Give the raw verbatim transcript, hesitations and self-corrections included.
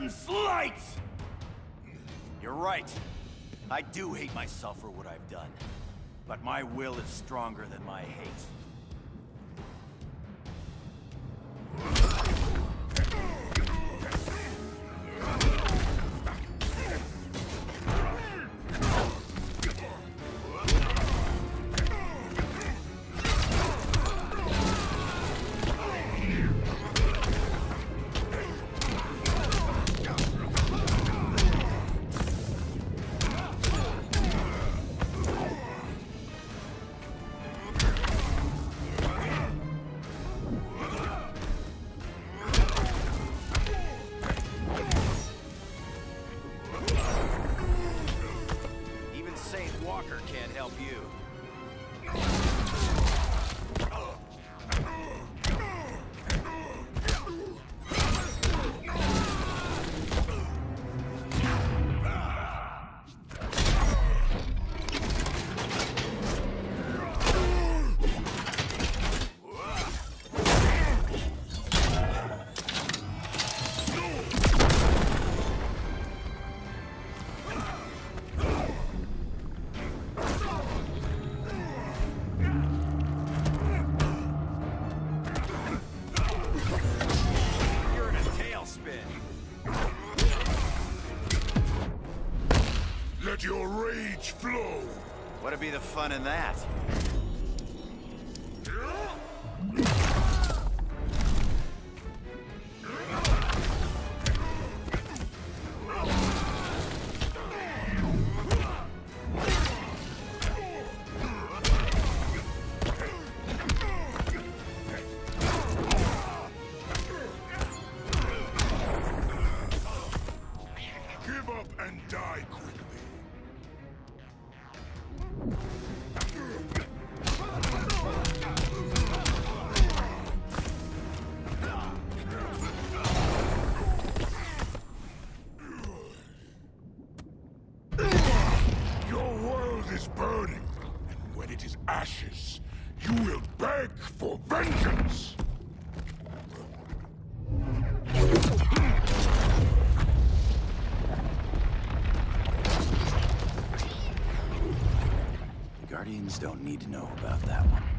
Latern's light! You're right. I do hate myself for what I've done. But my will is stronger than my hate. Can't help you. Let your rage flow! What'd be the fun in that? Give up and die quickly. Your world is burning, and when it is ashes, you will beg for vengeance! The Guardians don't need to know about that one.